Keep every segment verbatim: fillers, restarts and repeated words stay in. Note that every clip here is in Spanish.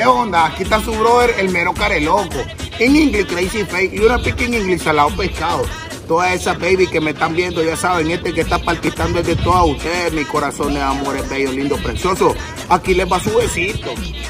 ¿Qué onda? Aquí está su brother, el mero careloco. En inglés, crazy fake. Y una pica en inglés, salado pescado. Todas esas baby que me están viendo, ya saben, este que está palpitando es de todas ustedes. Mi corazón de amor es bello, lindo, precioso. Aquí les va su besito.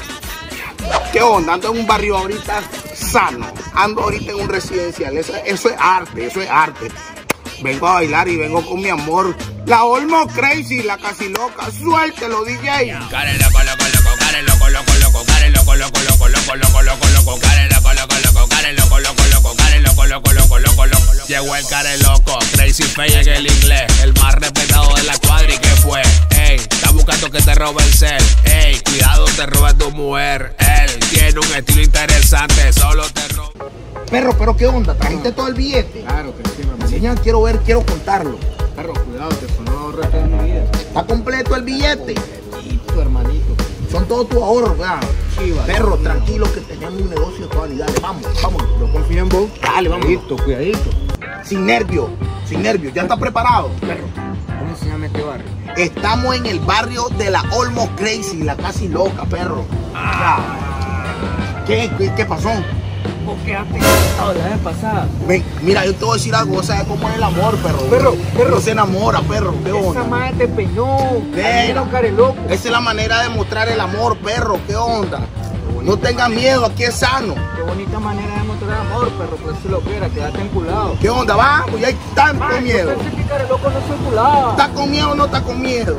¿Qué onda? Ando en un barrio ahorita sano. Ando ahorita en un residencial. Eso, eso es arte, eso es arte. Vengo a bailar y vengo con mi amor. La Olmo Crazy, la casi loca. Suéltelo, D J. Care loco, loco, loco, care loco, loco, loco, care loco, loco, loco, loco, loco, loco, loco, care loco, loco, loco, care loco, loco, loco, care loco, loco, loco, loco, loco. Llegó el care loco, Crazy Fake en el inglés, el más respetado de la cuadra y que fue. Ey, está buscando que te robe el cel. Ey, cuidado, te roba tu mujer. Él tiene un estilo interesante, solo te roba. Perro, pero ¿qué onda? ¿Trajiste todo el billete? Claro que sí, mamá. Señor, quiero ver, quiero contarlo. Perro, cuidado, que eso no ahorraste en mi vida. ¿Está completo el billete? Tu hermanito. Son todos tus ahorros, ¿verdad? Chiva. Perro, tranquilo que tenemos un negocio de calidad. Vamos, vamos. Yo confío en vos. Dale, vamos. Cuidadito, cuidadito. Sin nervios, sin nervios. ¿Ya está preparado? Perro. ¿Cómo se llama este barrio? Estamos en el barrio de la Olmo Crazy, la casi loca, perro. Ah. ¿Qué? ¿Qué, qué pasó? ¿Vos quedaste encantado la vez pasada? Ven, mira, yo te voy a decir algo, ¿sabes cómo es el amor, perro? Perro, perro. No se enamora, perro, ¿qué onda? Esa madre te peinó. Ven. No, care loco. Esa es la manera de mostrar el amor, perro, ¿qué onda? No tengan miedo, aquí es sano. Qué bonita manera de mostrar amor, perro, pero si lo quiera, quédate enculado. ¿Qué onda? Vamos, ya hay tanto Ay, miedo. Yo pensé que care loco no soy culado. ¿Está con miedo o no está con miedo?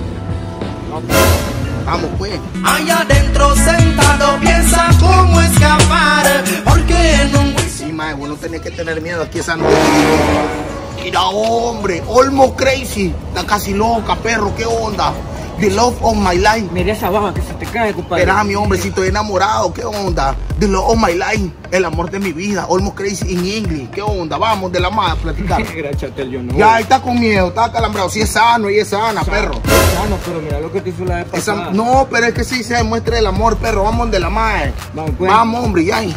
No, Vamos, pues. Allá adentro sentado piensa cómo escapar, porque no... Sí, mae, vos no tenés que tener miedo, aquí es sano. Mira, hombre, Olmo Crazy, la casi loca, perro, ¿qué onda? The love of my life. mira esa baba que se te cae, compadre. Verá, mi hombre, si estoy enamorado, ¿qué onda? The love of my life, el amor de mi vida, Olmo Crazy in English, ¿qué onda? Vamos, de la más a platicar. Gracias, yo no. Ya, está con miedo, está calambrado, si es sano y es sana, perro. Sano, pero mira lo que te hizo la vez Esa- pasada. no, pero es que sí se demuestra el amor, perro, vamos de la madre. Vamos, pues. Vamos, hombre, ya.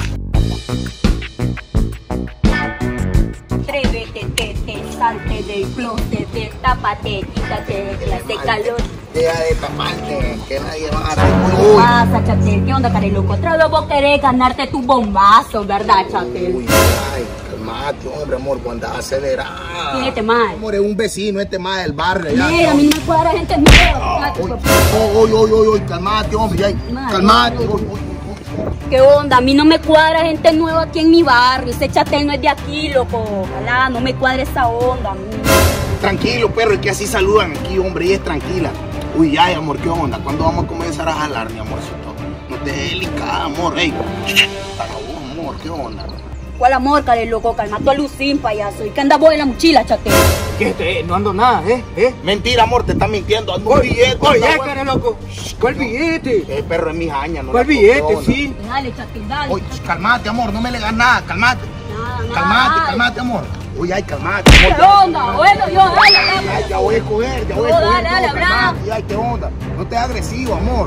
Atrévete, te, te, salte del closet, destápate, quítate de clase calor. Deja de taparte, que nadie va a ¿Qué hacer. pasa, Chatel? ¿Qué onda, care loco? Otra vez vos querés ganarte tu bombazo, ¿verdad, Uy, Chatel? ay, calmate, hombre, amor, cuando andas acelerado. ¿Quién es este mae? Amor, es un vecino, este más del barrio. Ya, Mira, a mí no me cuadra gente nueva. Uy, uy, uy, uy, uy, calmate, hombre, ya. Calmate. Uy, uy, uy. ¿Qué onda? A mí no me cuadra gente nueva aquí en mi barrio. Ese Chatel no es de aquí, loco. Ojalá no me cuadre esa onda a mí. Tranquilo, perro, es que así saludan aquí, hombre, y es tranquila. Uy, ay, amor, ¿qué onda? ¿Cuándo vamos a comenzar a jalar, mi amorcito? No te dejes delicada, amor, ey. Para vos, amor, ¿qué onda? ¿Cuál amor, care loco? Calma tu alucín, payaso. ¿Y qué andas vos en la mochila, Chatel? ¿Qué este? No ando nada, ¿eh? ¿Eh? Mentira, amor, te estás mintiendo. Ando un Oye, billete. oye, anda, care loco. ¿Cuál billete? Eh, perro, es mi jaña, ¿no? ¿Cuál ¿qué billete? onda? Sí. Dale, Chatel, dale. Oye, calmate, amor, no me le das nada, calmate. Nada, nada, Calmate, dale. calmate, amor. Uy, ay, calmate, amor. ¿Qué onda? Bueno, yo, dale, Ay, dale. ya voy a escoger, ya voy a No, escoger. dale, dale, todo, bravo. calmate. Ay, qué onda. No te agresivo, amor.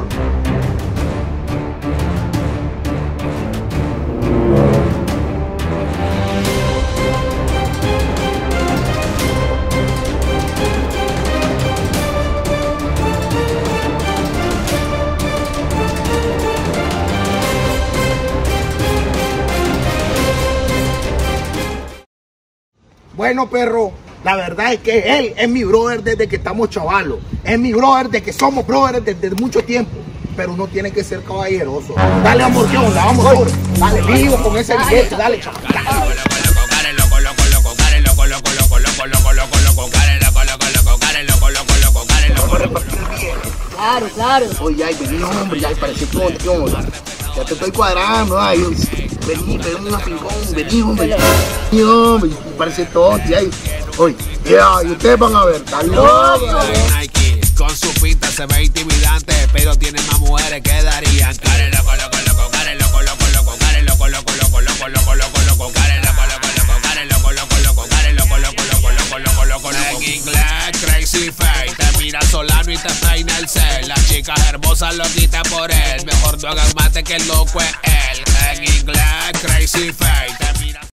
Bueno, perro, la verdad es que él es mi brother desde que estamos chavalos. Es mi brother desde que somos brothers desde mucho tiempo. Pero uno tiene que ser caballeroso. Dale, amor, ¿qué onda? Vamos, amor. Dale, vivo con ese billete. Dale, chaval. Care loco, loco, loco, care loco, loco, loco, loco, loco, loco, loco, care loco, loco, loco, care loco, loco, loco, care loco, loco, loco. Claro, claro. Oye, ay, vení, hombre, ya parece que ¿qué onda? Ya te estoy cuadrando, ay. Vení, vení, una pingón, vení, hombre. Vení, hombre, parece tonto, ay. Oye, ya, y ustedes van a ver, está loco. Nike, con su pinta se ve intimidante, pero tiene más mujeres que darían. Care loco, loco, loco, care loco, loco, loco, care loco, loco, loco, loco, loco, loco, loco, care loco, loco, loco, care loco, loco, loco, care loco, loco, loco, loco, loco, loco, loco. En inglés, Crazy Fake, te mira Solano y te peina el cel. Las chicas hermosas lo quitan por él, mejor no hagas mate que el loco es él. En inglés, Crazy Fake,